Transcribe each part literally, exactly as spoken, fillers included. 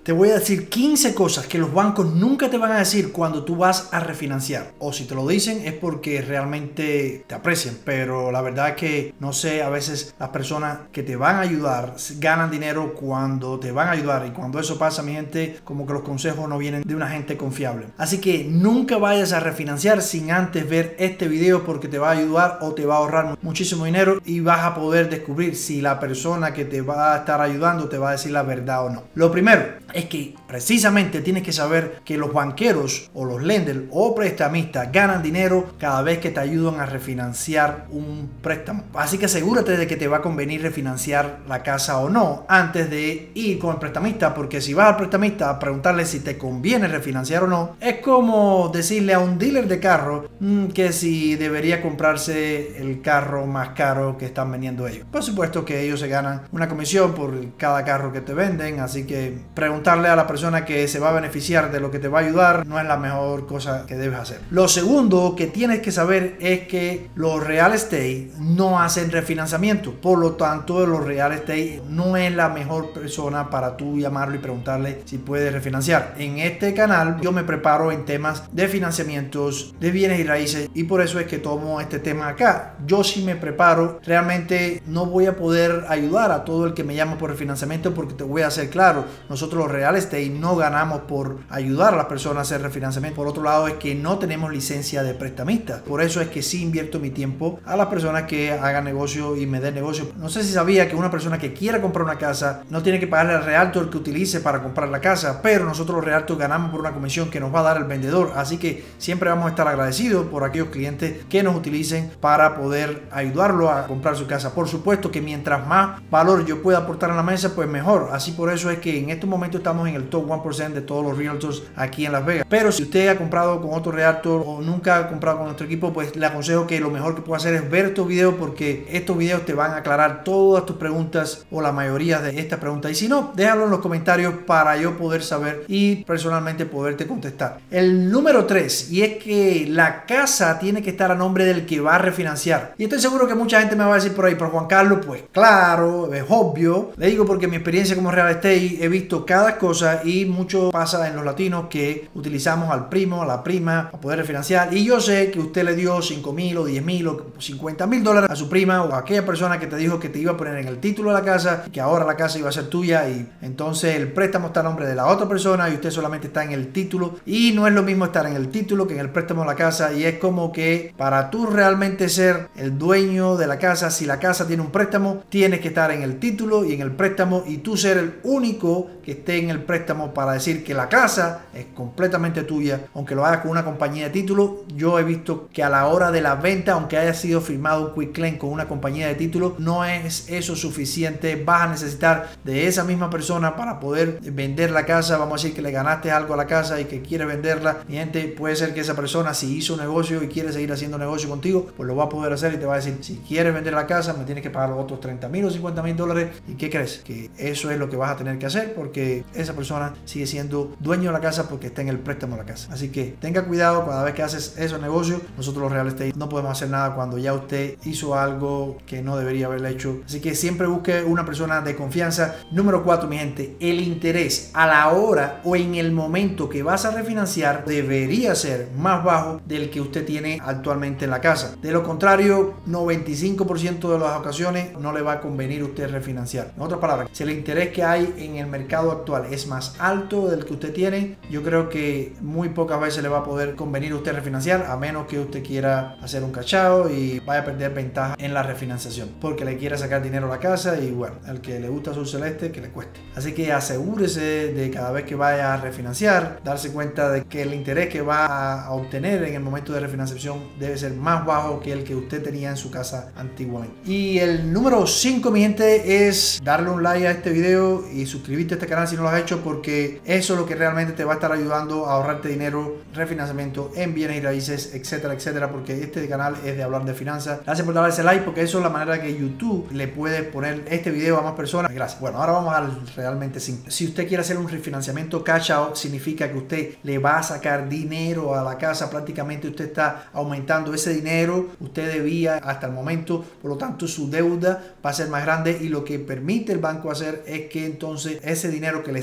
Te voy a decir quince cosas que los bancos nunca te van a decir cuando tú vas a refinanciar. O si te lo dicen es porque realmente te aprecian. Pero la verdad es que, no sé, a veces las personas que te van a ayudar ganan dinero cuando te van a ayudar. Y cuando eso pasa, mi gente, como que los consejos no vienen de una gente confiable. Así que nunca vayas a refinanciar sin antes ver este video, porque te va a ayudar o te va a ahorrar muchísimo dinero y vas a poder descubrir si la persona que te va a estar ayudando te va a decir la verdad o no. Lo primero es que precisamente tienes que saber que los banqueros o los lenders o prestamistas ganan dinero cada vez que te ayudan a refinanciar un préstamo. Así que asegúrate de que te va a convenir refinanciar la casa o no antes de ir con el prestamista, porque si vas al prestamista a preguntarle si te conviene refinanciar o no, es como decirle a un dealer de carro mmm, que si debería comprarse el carro más caro que están vendiendo ellos. Por supuesto que ellos se ganan una comisión por cada carro que te venden, así que preguntarle a la persona que se va a beneficiar de lo que te va a ayudar no es la mejor cosa que debes hacer. Lo segundo que tienes que saber es que los real estate no hacen refinanciamiento, por lo tanto los real estate no es la mejor persona para tú llamarlo y preguntarle si puede refinanciar. En este canal yo me preparo en temas de financiamientos de bienes y raíces y por eso es que tomo este tema acá. Yo sí me preparo, realmente no voy a poder ayudar a todo el que me llama por refinanciamiento, porque te voy a hacer claro, nosotros los real estate no ganamos por ayudar a las personas a hacer refinanciamiento. Por otro lado es que no tenemos licencia de prestamista, por eso es que sí invierto mi tiempo a las personas que hagan negocio y me den negocio. No sé si sabía que una persona que quiera comprar una casa no tiene que pagarle al realtor que utilice para comprar la casa, pero nosotros los realtors ganamos por una comisión que nos va a dar el vendedor, así que siempre vamos a estar agradecidos por aquellos clientes que nos utilicen para poder ayudarlo a comprar su casa. Por supuesto que mientras más valor yo pueda aportar a la mesa, pues mejor. Así por eso es que en estos momentos estamos en el top uno por ciento de todos los realtors aquí en Las Vegas. Pero si usted ha comprado con otro realtor o nunca ha comprado con nuestro equipo, pues le aconsejo que lo mejor que puede hacer es ver estos videos, porque estos videos te van a aclarar todas tus preguntas o la mayoría de estas preguntas. Y si no, déjalo en los comentarios para yo poder saber y personalmente poderte contestar. El número tres, y es que la casa tiene que estar a nombre del que va a refinanciar. Y estoy seguro que mucha gente me va a decir por ahí, pero Juan Carlos, pues claro, es obvio. Le digo porque mi experiencia como real estate he visto cada cosa y mucho pasa en los latinos que utilizamos al primo, a la prima para poder refinanciar. Y yo sé que usted le dio cinco mil o diez mil o cincuenta mil dólares a su prima o a aquella persona que te dijo que te iba a poner en el título de la casa, que ahora la casa iba a ser tuya, y entonces el préstamo está a nombre de la otra persona y usted solamente está en el título. Y no es lo mismo estar en el título que en el préstamo de la casa, y es como que para tú realmente ser el dueño de la casa, si la casa tiene un préstamo, tienes que estar en el título y en el préstamo, y tú ser el único que esté en el préstamo para decir que la casa es completamente tuya, aunque lo hagas con una compañía de título. Yo he visto que a la hora de la venta, aunque haya sido firmado un quick claim con una compañía de título, no es eso suficiente. Vas a necesitar de esa misma persona para poder vender la casa. Vamos a decir que le ganaste algo a la casa y que quieres venderla. Mi gente, puede ser que esa persona, si hizo negocio y quiere seguir haciendo negocio contigo, pues lo va a poder hacer y te va a decir, si quieres vender la casa me tienes que pagar los otros treinta mil o cincuenta mil dólares. ¿Y qué crees? Que eso es lo que vas a tener que hacer, porque esa persona sigue siendo dueño de la casa porque está en el préstamo de la casa. Así que tenga cuidado cada vez que haces esos negocios. Nosotros los real estate no podemos hacer nada cuando ya usted hizo algo que no debería haberle hecho. Así que siempre busque una persona de confianza. Número cuatro, mi gente, el interés a la hora o en el momento que vas a refinanciar debería ser más bajo del que usted tiene actualmente en la casa. De lo contrario, noventa y cinco por ciento de las ocasiones no le va a convenir a usted refinanciar. En otras palabras, si el interés que hay en el mercado actual es más alto del que usted tiene, yo creo que muy pocas veces le va a poder convenir a usted refinanciar, a menos que usted quiera hacer un cachao y vaya a perder ventaja en la refinanciación porque le quiera sacar dinero a la casa, y bueno, al que le gusta azul celeste, que le cueste. Así que asegúrese de cada vez que vaya a refinanciar, darse cuenta de que el interés que va a obtener en el momento de refinanciación debe ser más bajo que el que usted tenía en su casa antiguamente. Y el número cinco, mi gente, es darle un like a este video y suscribirte a este canal si no lo has hecho, porque eso es lo que realmente te va a estar ayudando a ahorrarte dinero, refinanciamiento en bienes y raíces, etcétera, etcétera, porque este canal es de hablar de finanzas. Gracias por darle ese like, porque eso es la manera que YouTube le puede poner este video a más personas. Gracias. Bueno, ahora vamos al realmente simple. Si usted quiere hacer un refinanciamiento cash out, significa que usted le va a sacar dinero a la casa. Prácticamente usted está aumentando ese dinero. Usted debía hasta el momento, por lo tanto su deuda va a ser más grande, y lo que permite el banco hacer es que entonces ese dinero que le sacó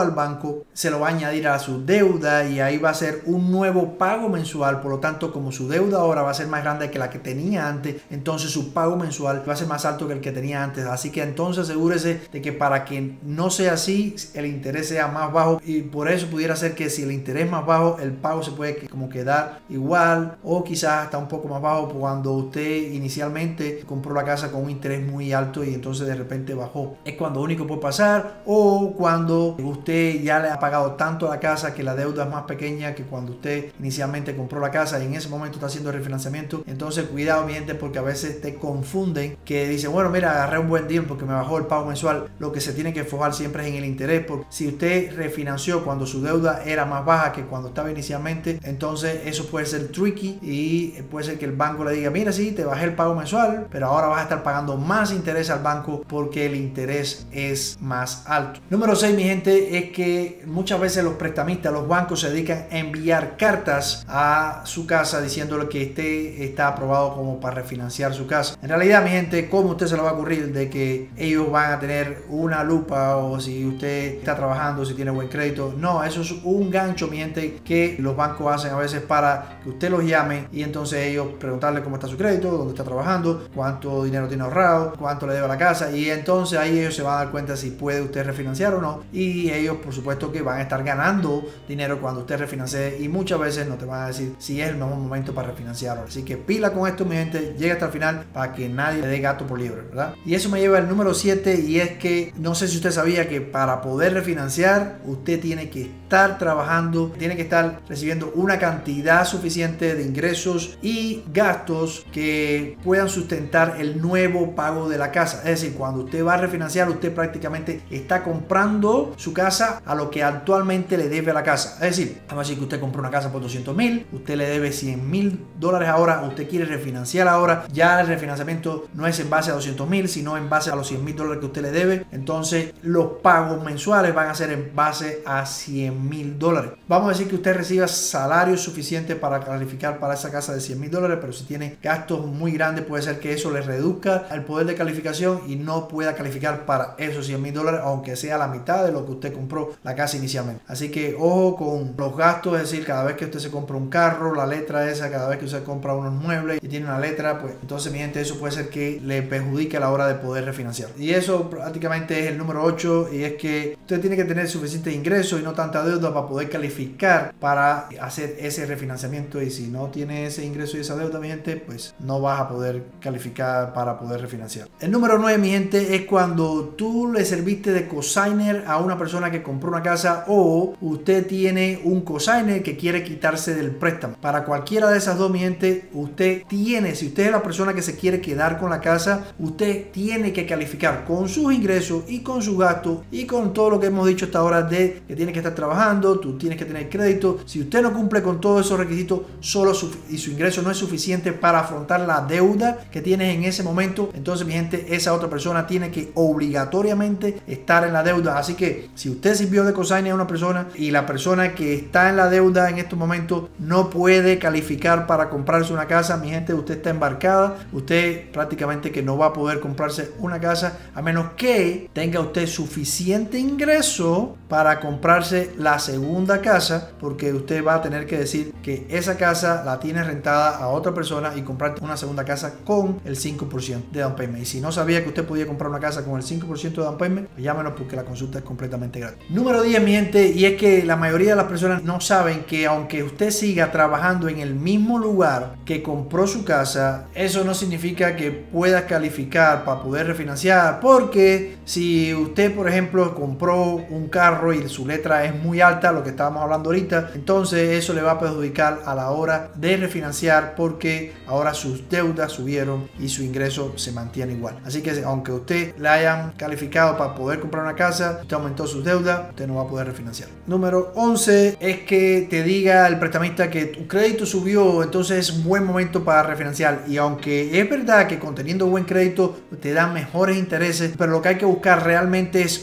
al banco, se lo va a añadir a su deuda y ahí va a ser un nuevo pago mensual. Por lo tanto, como su deuda ahora va a ser más grande que la que tenía antes, entonces su pago mensual va a ser más alto que el que tenía antes. Así que entonces asegúrese de que para que no sea así, el interés sea más bajo, y por eso pudiera ser que si el interés es más bajo, el pago se puede como quedar igual o quizás está un poco más bajo cuando usted inicialmente compró la casa con un interés muy alto y entonces de repente bajó. Es cuando único puede pasar, o cuando usted ya le ha pagado tanto a la casa que la deuda es más pequeña que cuando usted inicialmente compró la casa y en ese momento está haciendo refinanciamiento. Entonces cuidado mi gente, porque a veces te confunden, que dicen bueno mira, agarré un buen deal porque me bajó el pago mensual. Lo que se tiene que enfocar siempre es en el interés, porque si usted refinanció cuando su deuda era más baja que cuando estaba inicialmente, entonces eso puede ser tricky y puede ser que el banco le diga mira sí, te bajé el pago mensual, pero ahora vas a estar pagando más interés al banco porque el interés es más alto. Número seis mi gente, es que muchas veces los prestamistas, los bancos se dedican a enviar cartas a su casa diciéndole que usted está aprobado como para refinanciar su casa. En realidad mi gente, ¿cómo usted se le va a ocurrir de que ellos van a tener una lupa o si usted está trabajando, si tiene buen crédito? No, eso es un gancho mi gente que los bancos hacen a veces para que usted los llame y entonces ellos preguntarle cómo está su crédito, dónde está trabajando, cuánto dinero tiene ahorrado, cuánto le debe a la casa, y entonces ahí ellos se van a dar cuenta si puede usted refinanciar o no, y ellos por supuesto que van a estar ganando dinero cuando usted refinancie, y muchas veces no te van a decir si es el mejor momento para refinanciarlo. Así que pila con esto mi gente, llega hasta el final para que nadie le dé gato por liebre, ¿verdad? Y eso me lleva al número siete, y es que no sé si usted sabía que para poder refinanciar usted tiene que estar trabajando, tiene que estar recibiendo una cantidad suficiente de ingresos y gastos que puedan sustentar el nuevo pago de la casa. Es decir, cuando usted va a refinanciar, usted prácticamente está comprando su casa a lo que actualmente le debe a la casa. Es decir, vamos a decir que usted compró una casa por doscientos mil, usted le debe cien mil dólares ahora, usted quiere refinanciar ahora, ya el refinanciamiento no es en base a doscientos mil, sino en base a los cien mil dólares que usted le debe. Entonces los pagos mensuales van a ser en base a cien mil dólares. Vamos a decir que usted reciba salario suficiente para calificar para esa casa de cien mil dólares, pero si tiene gastos muy grandes puede ser que eso le reduzca el poder de calificación y no pueda calificar para esos cien mil dólares, aunque sea la mitad de lo que usted compró la casa inicialmente. Así que ojo con los gastos, es decir, cada vez que usted se compra un carro, la letra esa, cada vez que usted compra unos muebles y tiene una letra, pues entonces mi gente, eso puede ser que le perjudique a la hora de poder refinanciar. Y eso prácticamente es el número ocho, y es que usted tiene que tener suficiente ingreso y no tanta deuda para poder calificar para hacer ese refinanciamiento, y si no tiene ese ingreso y esa deuda mi gente, pues no vas a poder calificar para poder refinanciar. El número nueve mi gente, es cuando tú le serviste de cosigner a una persona que compró una casa, o usted tiene un cosigner que quiere quitarse del préstamo. Para cualquiera de esas dos mi gente, usted tiene, si usted es la persona que se quiere quedar con la casa, usted tiene que calificar con sus ingresos y con sus gastos y con todo lo que hemos dicho hasta ahora, de que tiene que estar trabajando, tú tienes que tener crédito. Si usted no cumple con todos esos requisitos solo su, y su ingreso no es suficiente para afrontar la deuda que tienes en ese momento, entonces mi gente, esa otra persona tiene que obligatoriamente estar en la deuda. Así que si usted sirvió de cosigner a una persona y la persona que está en la deuda en estos momentos no puede calificar para comprarse una casa, mi gente, usted está embarcada. Usted prácticamente que no va a poder comprarse una casa a menos que tenga usted suficiente ingreso para comprarse la segunda casa, porque usted va a tener que decir que esa casa la tiene rentada a otra persona y comprar una segunda casa con el cinco por ciento de down payment. Y si no sabía que usted podía comprar una casa con el cinco por ciento de down payment, pues llámenos porque la consulta es completamente gratis. Número diez mi gente, y es que la mayoría de las personas no saben que aunque usted siga trabajando en el mismo lugar que compró su casa, eso no significa que pueda calificar para poder refinanciar, porque si usted por ejemplo compró un carro y su letra es muy alta, lo que estábamos hablando ahorita, entonces eso le va a perjudicar a la hora de refinanciar, porque ahora sus deudas subieron y su ingreso se mantiene igual. Así que aunque usted le hayan calificado para poder comprar una casa, usted aumentó sus deudas, usted no va a poder refinanciar. Número once es que te diga el prestamista que tu crédito subió, entonces es un buen momento para refinanciar. Y aunque es verdad que conteniendo buen crédito te dan mejores intereses, pero lo que hay que buscar realmente es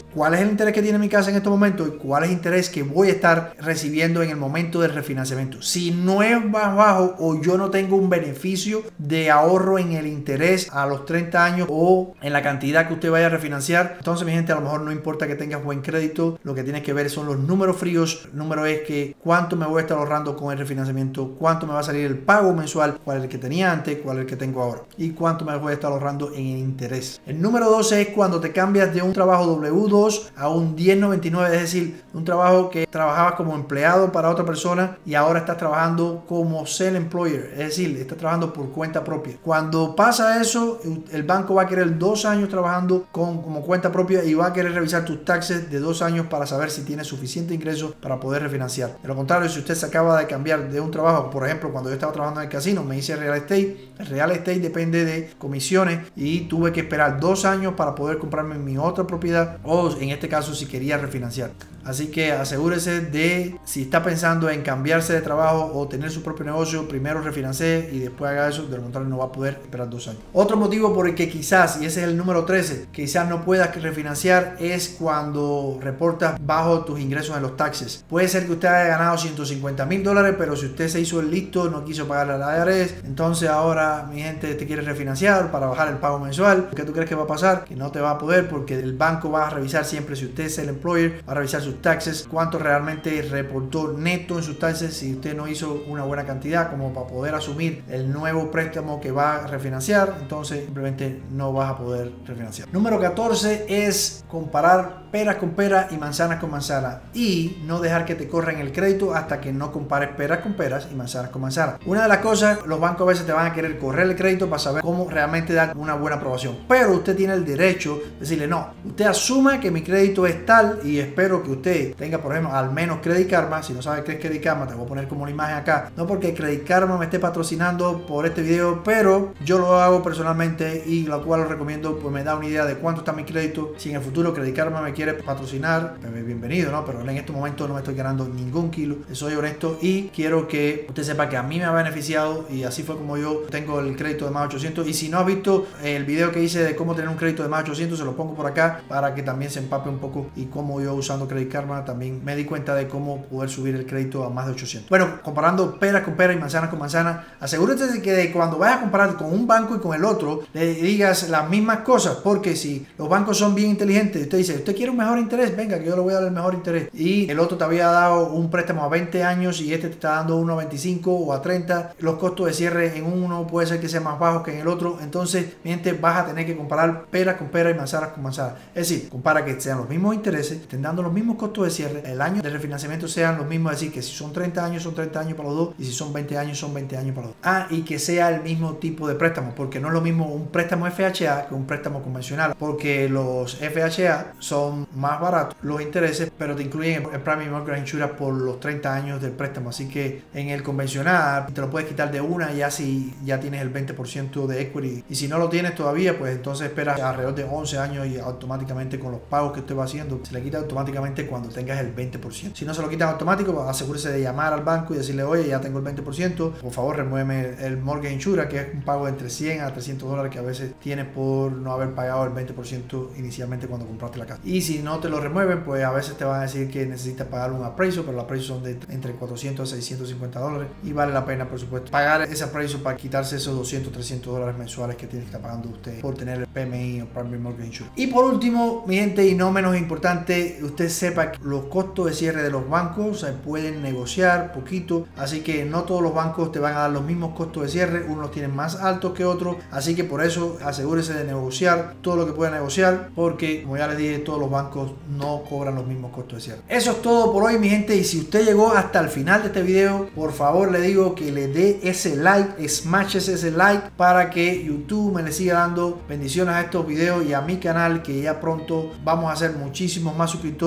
cuál es el interés que tiene mi casa en estos momentos y cuál es el interés que voy a estar recibiendo en el momento del refinanciamiento. Si no es más bajo o yo no tengo un beneficio de ahorro en el interés a los treinta años o en la cantidad que usted vaya a refinanciar, entonces mi gente, a lo mejor no importa que tengas buen crédito, lo que tienes que ver son los números fríos. El número es que cuánto me voy a estar ahorrando con el refinanciamiento, cuánto me va a salir el pago mensual, cuál es el que tenía antes, cuál es el que tengo ahora y cuánto me voy a estar ahorrando en el interés. El número doce es cuando te cambias de un trabajo W dos a un diez noventa y nueve, es decir, un trabajo que trabajabas como empleado para otra persona y ahora estás trabajando como self-employer, es decir, estás trabajando por cuenta propia. Cuando pasa eso, el banco va a querer dos años trabajando con, como cuenta propia y va a querer revisar tus taxes de dos años para saber si tienes suficiente ingreso para poder refinanciar. De lo contrario, si usted se acaba de cambiar de un trabajo, por ejemplo, cuando yo estaba trabajando en el casino, me hice real estate. El real estate depende de comisiones y tuve que esperar dos años para poder comprarme mi otra propiedad o en este caso si quería refinanciar. Así que asegúrese de, si está pensando en cambiarse de trabajo o tener su propio negocio, primero refinancie y después haga eso, de lo contrario no va a poder esperar dos años. Otro motivo por el que quizás, y ese es el número trece, quizás no puedas refinanciar es cuando reportas bajo tus ingresos en los taxes. Puede ser que usted haya ganado ciento cincuenta mil dólares, pero si usted se hizo el listo, no quiso pagarle a la I R S, entonces ahora mi gente te quiere refinanciar para bajar el pago mensual. ¿Qué tú crees que va a pasar? Que no te va a poder porque el banco va a revisar siempre, si usted es el employer, va a revisar sus taxes, cuánto realmente reportó neto en sus taxes, si usted no hizo una buena cantidad como para poder asumir el nuevo préstamo que va a refinanciar, entonces simplemente no vas a poder refinanciar. Número catorce es comparar peras con peras y manzanas con manzanas y no dejar que te corran el crédito hasta que no compares peras con peras y manzanas con manzanas. Una de las cosas, los bancos a veces te van a querer correr el crédito para saber cómo realmente dar una buena aprobación, pero usted tiene el derecho de decirle no, usted asuma que mi crédito es tal y espero que usted tenga, por ejemplo, al menos Credit Karma. Si no sabes qué es Credit Karma, te voy a poner como una imagen acá, no porque Credit Karma me esté patrocinando por este video, pero yo lo hago personalmente y lo cual lo recomiendo, pues me da una idea de cuánto está mi crédito. Si en el futuro Credit Karma me quiere patrocinar, pues bienvenido, ¿no? Pero en este momento no me estoy ganando ningún kilo, soy honesto y quiero que usted sepa que a mí me ha beneficiado y así fue como yo tengo el crédito de más ochocientos. Y si no has visto el video que hice de cómo tener un crédito de más ochocientos, se lo pongo por acá para que también se empape un poco y cómo yo usando Credit Karma también me di cuenta de cómo poder subir el crédito a más de ochocientos. Bueno, comparando peras con peras y manzanas con manzanas, asegúrate de que cuando vayas a comparar con un banco y con el otro, le digas las mismas cosas, porque si los bancos son bien inteligentes, usted dice, usted quiere un mejor interés, venga que yo le voy a dar el mejor interés, y el otro te había dado un préstamo a veinte años y este te está dando uno a veinticinco o a treinta, los costos de cierre en uno puede ser que sea más bajo que en el otro, entonces mi gente, vas a tener que comparar peras con peras y manzanas con manzanas. Es decir, compara que sean los mismos intereses, estén dando los mismos costos de cierre, el año de refinanciamiento sean los mismos, es decir, que si son treinta años son treinta años para los dos y si son veinte años son veinte años para los dos. Ah, y que sea el mismo tipo de préstamo, porque no es lo mismo un préstamo F H A que un préstamo convencional, porque los F H A son más baratos los intereses, pero te incluyen el Primary Mortgage Insurance por los treinta años del préstamo, así que en el convencional te lo puedes quitar de una ya si ya tienes el veinte por ciento de equity, y si no lo tienes todavía, pues entonces esperas alrededor de once años y automáticamente con los pagos que usted va haciendo se le quita automáticamente cuando tengas el veinte por ciento. Si no se lo quitan automático, pues asegúrese de llamar al banco y decirle, oye, ya tengo el veinte por ciento, por favor remuéveme el Mortgage Insurance, que es un pago de entre cien a trescientos dólares que a veces tienes por no haber pagado el veinte por ciento inicialmente cuando compraste la casa. Y si no te lo remueven, pues a veces te van a decir que necesitas pagar un appraisal, pero los appraisals son de entre cuatrocientos a seiscientos cincuenta dólares y vale la pena, por supuesto, pagar ese appraisal para quitarse esos doscientos, trescientos dólares mensuales que tiene que estar pagando usted por tener el P M I o Primary Mortgage Insurance. Y por último, mi gente, y no menos importante, usted sepa que los costos de cierre de los bancos se pueden negociar poquito, así que no todos los bancos te van a dar los mismos costos de cierre, unos los tienen más altos que otros, así que por eso asegúrese de negociar todo lo que pueda negociar, porque como ya les dije, todos los bancos no cobran los mismos costos de cierre. Eso es todo por hoy, mi gente, y si usted llegó hasta el final de este video, por favor le digo que le dé ese like, smashes ese like para que YouTube me le siga dando bendiciones a estos videos y a mi canal, que ya pronto vamos a hacer muchísimos más suscriptores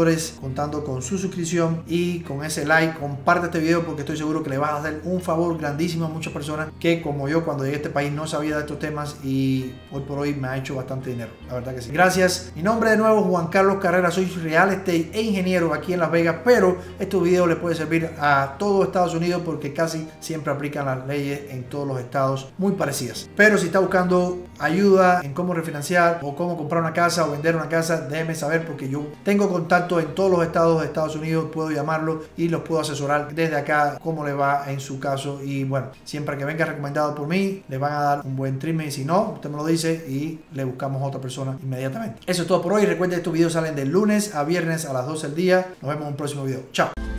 contando con su suscripción y con ese like. Comparte este video porque estoy seguro que le vas a hacer un favor grandísimo a muchas personas que, como yo, cuando llegué a este país no sabía de estos temas y hoy por hoy me ha hecho bastante dinero. La verdad que sí. Gracias. Mi nombre de nuevo, Juan Carlos Carrera. Soy real estate e ingeniero aquí en Las Vegas, pero este video le puede servir a todo Estados Unidos porque casi siempre aplican las leyes en todos los estados muy parecidas. Pero si está buscando ayuda en cómo refinanciar o cómo comprar una casa o vender una casa, déjeme saber porque yo tengo contacto en todos los estados de Estados Unidos, puedo llamarlo y los puedo asesorar desde acá cómo le va en su caso. Y bueno, siempre que venga recomendado por mí, le van a dar un buen treatment y si no, usted me lo dice y le buscamos a otra persona inmediatamente. Eso es todo por hoy. Recuerden que estos videos salen de lunes a viernes a las doce del día. Nos vemos en un próximo video. Chao.